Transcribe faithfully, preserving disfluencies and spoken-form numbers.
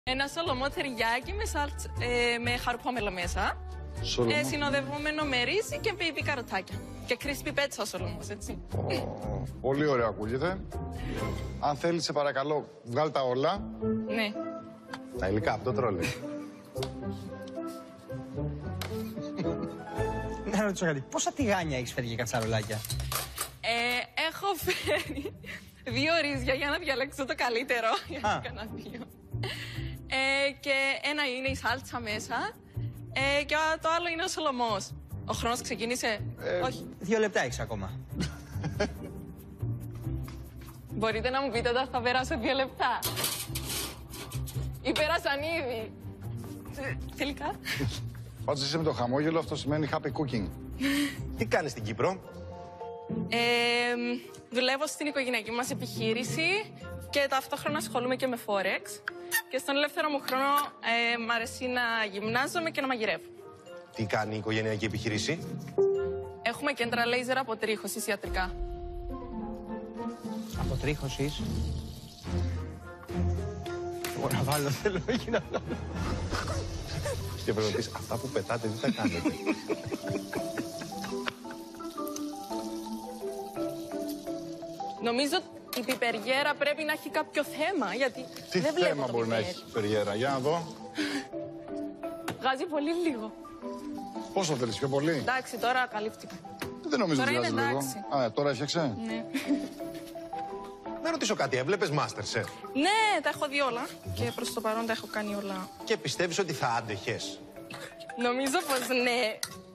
Ένα σολομό τυριάκι με, σάλτς, ε, με χαρουπόμελο μέσα. Ε, συνοδευόμενο με ρύζι και μπέιμπι καροτάκια. Και κρίσπι πέτσα ο σολομός, έτσι. Oh, πολύ ωραία ακούγεται. Αν θέλεις, σε παρακαλώ, βγάλ' τα όλα. Ναι. Τα υλικά από το τρόλι. Να ρωτήσω κάτι. Πόσα τηγάνια έχεις φέρει και κατσαρολάκια? Ε, έχω φέρει δύο ρύζια για να διαλέξω το καλύτερο. Για να έκανα δύο. Ε, και ένα είναι η σάλτσα μέσα. Ε, και το άλλο είναι ο σολομός. Ο χρόνος ξεκίνησε. Ε, Όχι. Δύο λεπτά έχεις ακόμα. Μπορείτε να μου πείτε όταν θα περάσω δύο λεπτά? Ή πέρασαν ήδη? Τελικά. Πάντως είσαι με το χαμόγελο, αυτό σημαίνει happy cooking. Τι κάνεις στην Κύπρο? Ε, δουλεύω στην οικογενειακή μας επιχείρηση και ταυτόχρονα ασχολούμαι και με Forex. Και στον ελεύθερο μου χρόνο ε, μ' αρέσει να γυμνάζομαι και να μαγειρεύω. Τι κάνει η οικογενειακή επιχείρηση? Έχουμε κέντρα λέιζερ αποτρίχωσης ιατρικά. Αποτρίχωσης? Εγώ να βάλω, θέλω εκεί να βάλω. Και πρέπει να πεις, αυτά που πετάτε τι τα κάνετε? Νομίζω η πιπεριέρα πρέπει να έχει κάποιο θέμα, γιατί Τι δεν βλέπω θέμα το μπορεί να πιπέρι. έχει η πιπεριέρα, για να δω. Βγάζει πολύ λίγο. Πόσο θέλεις, πιο πολύ? Εντάξει, τώρα καλύφθηκα. Δεν νομίζω Τώρα ότι είναι βγάζει λίγο. εντάξει. Α, τώρα έφτιαξε. Ναι. Να ρωτήσω κάτι, έβλεπες MasterChef Ναι, τα έχω δει όλα. Και προς το παρόν τα έχω κάνει όλα. και πιστεύεις ότι θα άντεχες? Νομίζω πως ναι.